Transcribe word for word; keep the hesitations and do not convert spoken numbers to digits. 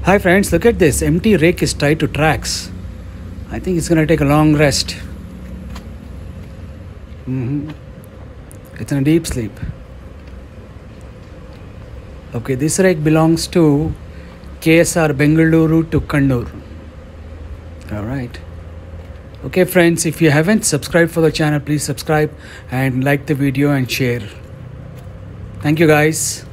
Hi friends, look at this. Empty rake is tied to tracks. I think it's gonna take a long rest. Mm-hmm. It's in a deep sleep. Okay, this rake belongs to K S R Bengaluru to Kannur. Alright. Okay friends, if you haven't subscribed for the channel, please subscribe and like the video and share. Thank you guys.